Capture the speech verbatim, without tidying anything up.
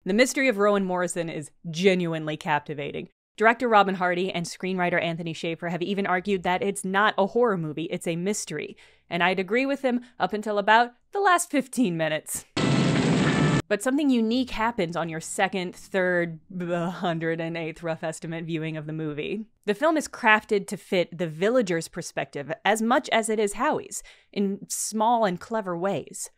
The mystery of Rowan Morrison is genuinely captivating. Director Robin Hardy and screenwriter Anthony Shaffer have even argued that it's not a horror movie, it's a mystery. And I'd agree with him up until about the last fifteen minutes. But something unique happens on your second, third, one hundred eighth rough estimate viewing of the movie. The film is crafted to fit the villager's perspective as much as it is Howie's, in small and clever ways.